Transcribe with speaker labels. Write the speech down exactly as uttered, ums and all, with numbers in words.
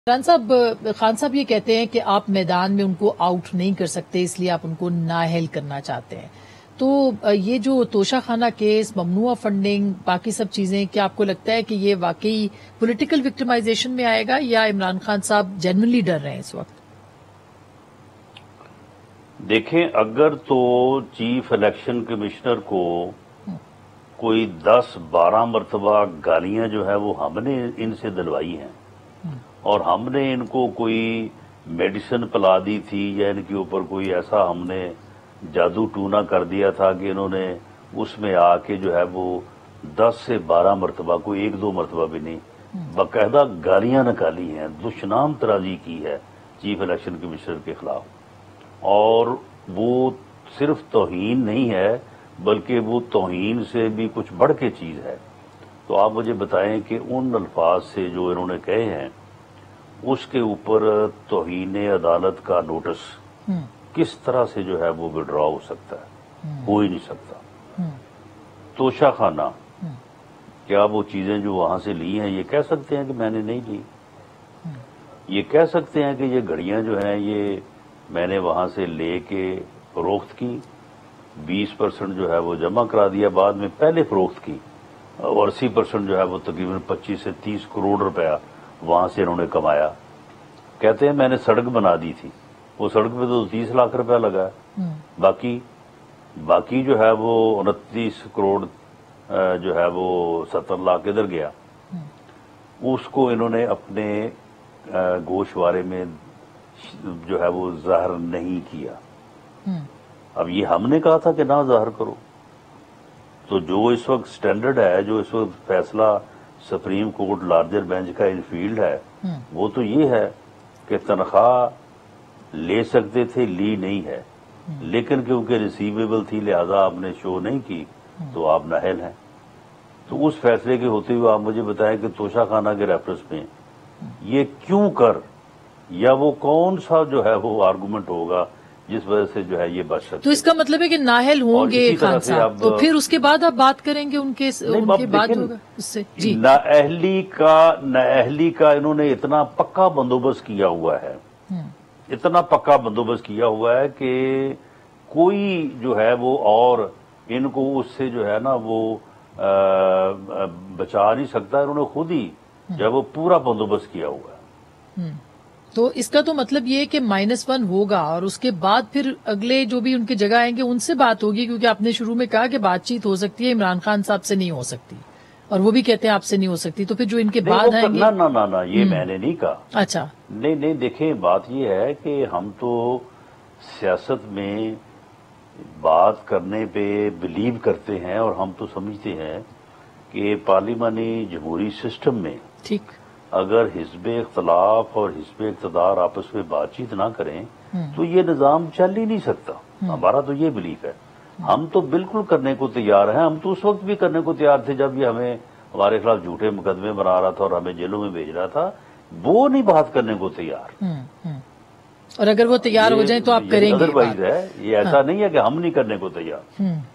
Speaker 1: خان صاحب خان صاحب یہ کہتے ہیں کہ آپ میدان میں ان کو آؤٹ نہیں کر سکتے، اس لیے آپ ان کو نااہل کرنا چاہتے ہیں. تو یہ جو توشہ خانہ کیس، ممنوع فنڈنگ، باقی سب چیزیں، کیا آپ کو لگتا ہے کہ یہ واقعی پولیٹیکل وکٹمائزیشن میں آئے گا یا عمران خان صاحب جینوئنلی ڈر رہے ہیں اس وقت؟
Speaker 2: دیکھیں، اگر تو چیف الیکشن کمشنر کو کوئی دس بارہ مرتبہ گالیاں جو ہے وہ ہم نے ان سے دلوائی ہیں اور ہم نے ان کو کوئی میڈیسن پلا دی تھی یا ان کے اوپر کوئی ایسا ہم نے جادو ٹونا کر دیا تھا کہ انہوں نے اس میں آ کے جو ہے وہ دس سے بارہ مرتبہ، کوئی ایک دو مرتبہ بھی نہیں، باقاعدہ گالیاں نکالی ہیں، دشنام ترازی کی ہے چیف الیکشن کمشنر کے خلاف. اور وہ صرف توہین نہیں ہے بلکہ وہ توہین سے بھی کچھ بڑھ کے چیز ہے. تو آپ مجھے بتائیں کہ ان الفاظ سے جو انہوں نے کہے ہیں اس کے اوپر توہین عدالت کا نوٹس کس طرح سے جو ہے وہ وڈرا ہو سکتا ہے؟ ہو ہی نہیں سکتا. توشہ خانہ، کیا وہ چیزیں جو وہاں سے لی ہیں یہ کہہ سکتے ہیں کہ میں نے نہیں لی؟ یہ کہہ سکتے ہیں کہ یہ گھڑیاں جو ہیں یہ میں نے وہاں سے لے کے فروخت کی، بیس پرسنٹ جو ہے وہ جمع کرا دیا، بعد میں پہلے فروخت کی اور اسی پرسنٹ جو ہے وہ تقریباً پچیس سے تیس کروڑ روپیہ وہاں سے انہوں نے کمایا. کہتے ہیں میں نے سڑک بنا دی تھی، وہ سڑک پہ تو تیس لاکھ روپیہ لگا ہے، باقی باقی جو ہے وہ انتیس کروڑ جو ہے وہ ستر لاکھ ادھر گیا. اس کو انہوں نے اپنے گوشوارے میں جو ہے وہ ظاہر نہیں کیا. اب یہ ہم نے کہا تھا کہ نہ ظاہر کرو. تو جو اس وقت سٹینڈرڈ ہے، جو اس وقت فیصلہ سپریم کورٹ لارجر بینچ کا ان فیلڈ ہے، وہ تو یہ ہے کہ تنخواہ لے سکتے تھے، لی نہیں ہے، لیکن کیونکہ ریسیویبل تھی لہذا آپ نے شو نہیں کی تو آپ نااہل ہیں. تو اس فیصلے کے ہوتے ہوئے آپ مجھے بتائیں کہ توشہ خانہ کے ریفرنس میں یہ کیوں کر، یا وہ کون سا جو ہے وہ آرگومنٹ ہوگا جس وجہ سے جو ہے یہ بچ سکتے.
Speaker 1: تو اس کا مطلب ہے کہ نااہل ہوں گے خان صاحب، تو پھر اس کے بعد آپ بات کریں گے ان کے ان کے بعد ہوگا اس سے. جی،
Speaker 2: نااہلی کا نااہلی کا انہوں نے اتنا پکا بندوبست کیا ہوا ہے، اتنا پکا بندوبست کیا ہوا ہے کہ کوئی جو ہے وہ اور ان کو اس سے جو ہے نا وہ بچا نہیں سکتا. انہوں نے خود ہی جو ہے وہ پورا بندوبست کیا ہوا ہے.
Speaker 1: تو اس کا تو مطلب یہ ہے کہ مائنس ون ہوگا اور اس کے بعد پھر اگلے جو بھی ان کی جگہ آئیں گے ان سے بات ہوگی، کیونکہ آپ نے شروع میں کہا کہ بات چیت ہو سکتی ہے، عمران خان صاحب سے نہیں ہو سکتی اور وہ بھی کہتے ہیں آپ سے نہیں ہو سکتی. تو پھر جو ان کے بعد آئیں گے،
Speaker 2: نہ نہ نہ یہ میں نے نہیں کہا.
Speaker 1: اچھا،
Speaker 2: نہیں نہیں دیکھیں، بات یہ ہے کہ ہم تو سیاست میں بات کرنے پہ بلیو کرتے ہیں اور ہم تو سمجھتے ہیں کہ پارلیمانی جمہوری سسٹم میں
Speaker 1: ٹھیک
Speaker 2: اگر حزب اختلاف اور حزب اقتدار آپس میں بات چیت نہ کریں تو یہ نظام چل ہی نہیں سکتا. ہمارا تو یہ بلیف ہے. ہم تو بالکل کرنے کو تیار ہیں. ہم تو اس وقت بھی کرنے کو تیار تھے جب یہ ہمیں ہمارے خلاف جھوٹے مقدمے بنا رہا تھا اور ہمیں جیلوں میں بھیج رہا تھا. وہ نہیں بات کرنے کو تیار،
Speaker 1: اور اگر وہ تیار ہو جائیں تو آپ کریں گے.
Speaker 2: ادروائز ہے، یہ ایسا نہیں ہے کہ ہم نہیں کرنے کو تیار.